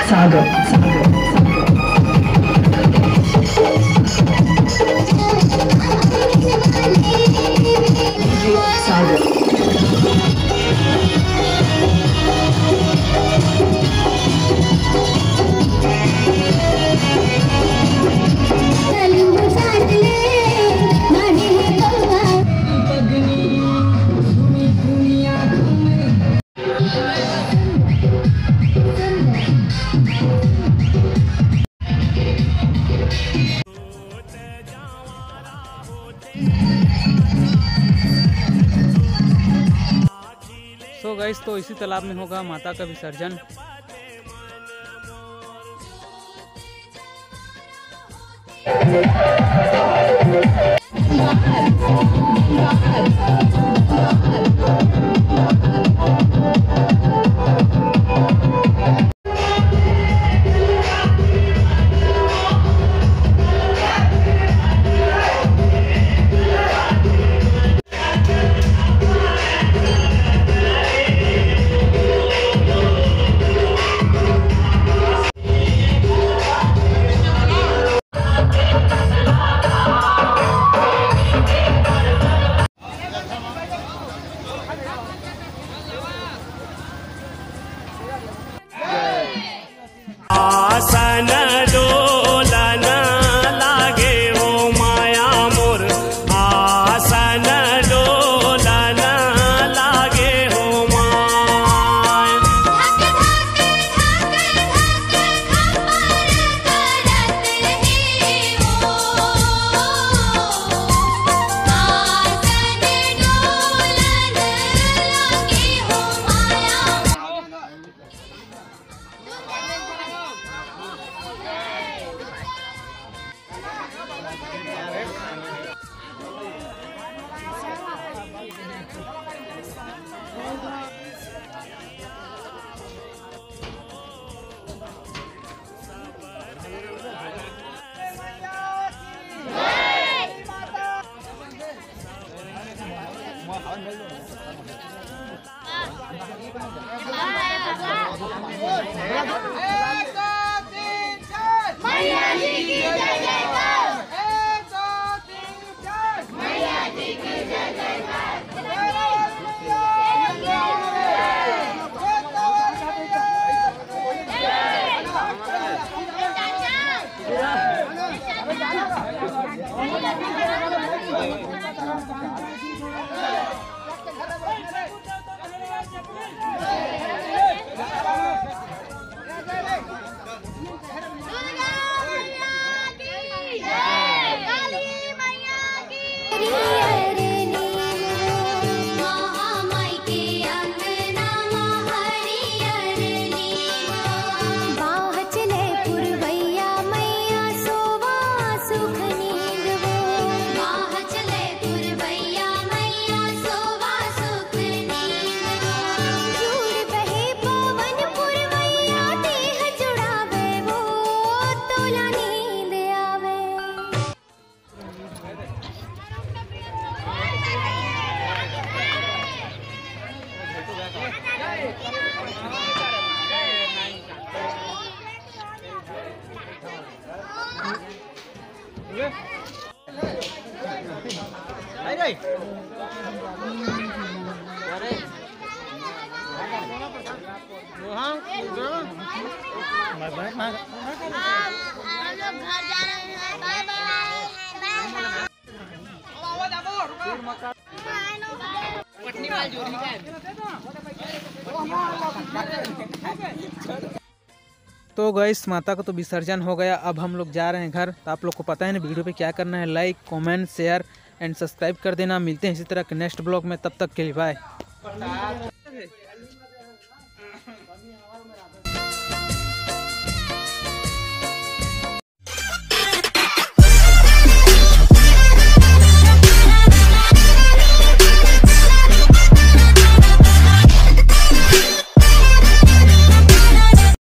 सागर तो गाइस तो इसी तालाब में होगा माता का विसर्जन। आसन डोलन लागे हो माया मोर, आसन डोलन लागे हो माय। तो गाइस माता का तो विसर्जन हो गया, अब हम लोग जा रहे हैं घर। तो आप लोग को पता है ना वीडियो पे क्या करना है, like comment share and subscribe कर देना। मिलते हैं इसी तरह के नेक्स्ट ब्लॉग में, तब तक के लिए बाय।